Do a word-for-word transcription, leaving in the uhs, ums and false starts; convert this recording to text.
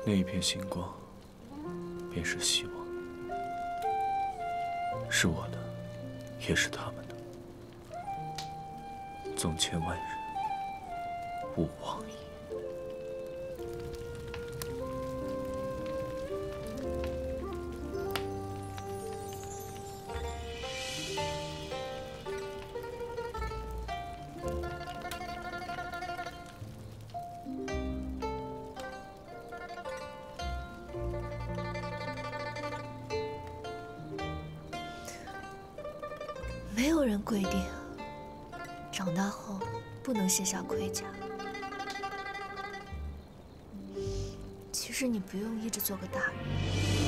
那一片星光，便是希望，是我的，也是他们的。纵千万人，吾往矣。 没有人规定长大后不能卸下盔甲。其实你不用一直做个大人。